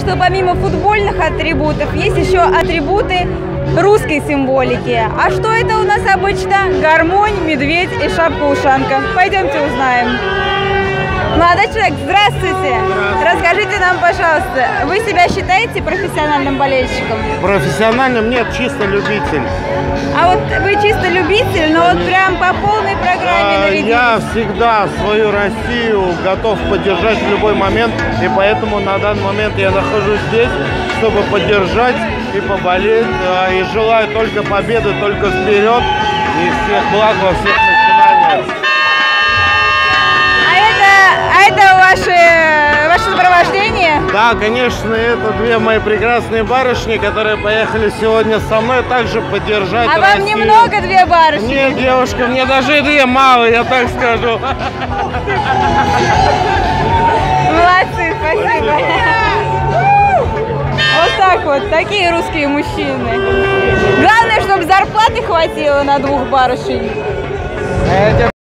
что помимо футбольных атрибутов есть еще атрибуты русской символики. А что это у нас обычно? Гармонь, медведь и шапка-ушанка. Пойдемте узнаем. Молодой человек, здравствуйте. Расскажите нам, пожалуйста, вы себя считаете профессиональным болельщиком? Профессиональным нет, чисто любитель. А вот вы чисто любитель, но вот прям по полной программе наведитесь. Я всегда свою Россию готов поддержать в любой момент, и поэтому на данный момент я нахожусь здесь, чтобы поддержать и поболеть. И желаю только победы, только вперед, и всех благ во всех начинаниях. А это ваше сопровождение? Да, конечно, это две мои прекрасные барышни, которые поехали сегодня со мной также поддержать А Россию. вам немного две барышни? Нет, девушка, мне даже и две мало, я так скажу. Молодцы, спасибо. Вот так вот, такие русские мужчины. Главное, чтобы зарплаты хватило на двух барышень.